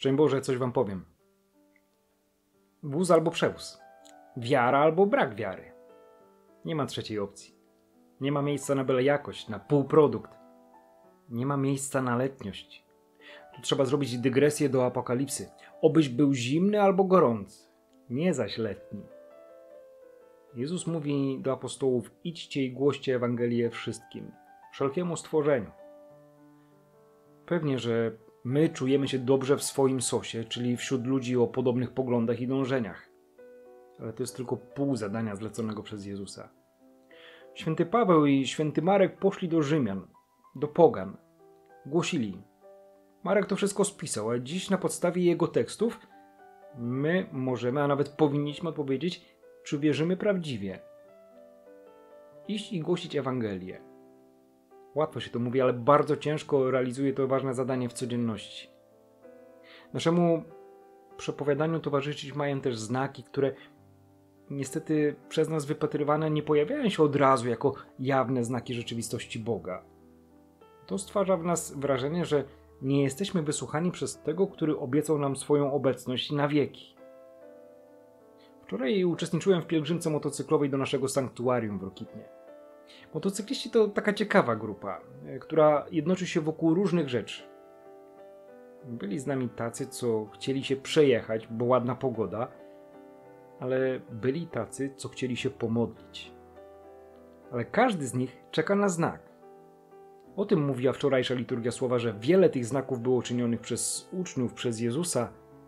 Szczęść Boże, coś wam powiem. Wóz albo przewóz. Wiara albo brak wiary. Nie ma trzeciej opcji. Nie ma miejsca na byle jakość, na półprodukt. Nie ma miejsca na letniość. Tu trzeba zrobić dygresję do apokalipsy. Obyś był zimny albo gorący, nie zaś letni. Jezus mówi do apostołów: idźcie i głoście Ewangelię wszystkim, wszelkiemu stworzeniu. Pewnie, że my czujemy się dobrze w swoim sosie, czyli wśród ludzi o podobnych poglądach i dążeniach. Ale to jest tylko pół zadania zleconego przez Jezusa. Święty Paweł i święty Marek poszli do Rzymian, do pogan. Głosili. Marek to wszystko spisał, a dziś na podstawie jego tekstów my możemy, a nawet powinniśmy odpowiedzieć, czy wierzymy prawdziwie. Iść i głosić Ewangelię. Łatwo się to mówi, ale bardzo ciężko realizuje to ważne zadanie w codzienności. Naszemu przepowiadaniu towarzyszyć mają też znaki, które niestety przez nas wypatrywane nie pojawiają się od razu jako jawne znaki rzeczywistości Boga. To stwarza w nas wrażenie, że nie jesteśmy wysłuchani przez tego, który obiecał nam swoją obecność na wieki. Wczoraj uczestniczyłem w pielgrzymce motocyklowej do naszego sanktuarium w Rokitnie. Motocykliści to taka ciekawa grupa, która jednoczy się wokół różnych rzeczy. Byli z nami tacy, co chcieli się przejechać, bo ładna pogoda, ale byli tacy, co chcieli się pomodlić. Ale każdy z nich czeka na znak. O tym mówiła wczorajsza liturgia słowa, że wiele tych znaków było czynionych przez uczniów, przez Jezusa.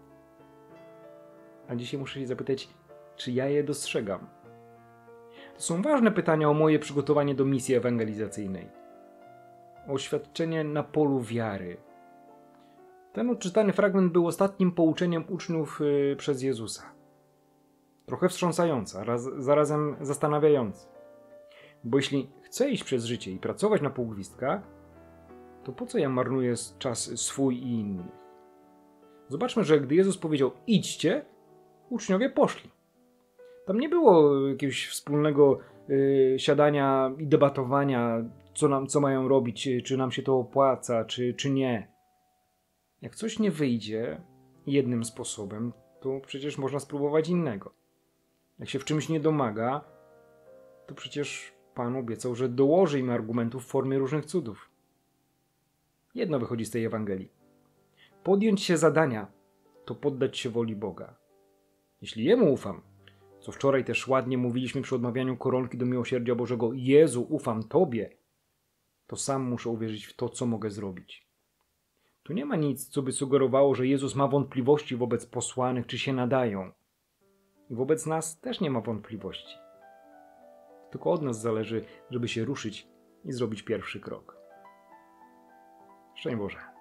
A dzisiaj muszę się zapytać, czy ja je dostrzegam? To są ważne pytania o moje przygotowanie do misji ewangelizacyjnej. O oświadczenie na polu wiary. Ten odczytany fragment był ostatnim pouczeniem uczniów przez Jezusa. Trochę wstrząsający, a zarazem zastanawiający. Bo jeśli chcę iść przez życie i pracować na pół gwizdka, to po co ja marnuję czas swój i innych? Zobaczmy, że gdy Jezus powiedział idźcie, uczniowie poszli. Tam nie było jakiegoś wspólnego siadania i debatowania, co mają robić, czy nam się to opłaca, czy nie. Jak coś nie wyjdzie jednym sposobem, to przecież można spróbować innego. Jak się w czymś nie domaga, to przecież Pan obiecał, że dołoży im argumentów w formie różnych cudów. Jedno wychodzi z tej Ewangelii. Podjąć się zadania, to poddać się woli Boga. Jeśli Jemu ufam, co wczoraj też ładnie mówiliśmy przy odmawianiu koronki do miłosierdzia Bożego, Jezu, ufam Tobie, to sam muszę uwierzyć w to, co mogę zrobić. Tu nie ma nic, co by sugerowało, że Jezus ma wątpliwości wobec posłanych, czy się nadają. I wobec nas też nie ma wątpliwości. Tylko od nas zależy, żeby się ruszyć i zrobić pierwszy krok. Szczęść Boże.